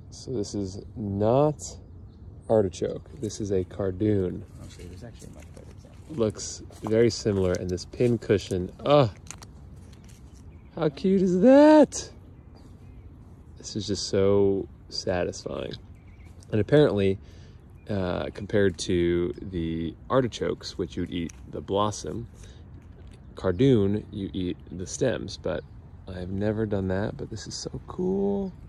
So this is not artichoke. This is a cardoon. Actually, there's actually a much better example. Looks very similar, and this pin cushion, oh, how cute is that? This is just so satisfying. And apparently, compared to the artichokes, which you'd eat the blossom, cardoon, you eat the stems, but I've never done that, but this is so cool.